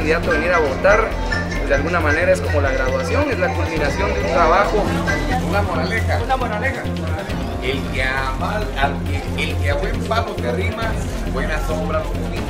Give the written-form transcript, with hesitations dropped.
candidato a venir a votar, pues de alguna manera es como la graduación, es la culminación de un trabajo. Una moraleja. Una moraleja. El que a buen palo te arrima, buena sombra lo comunica.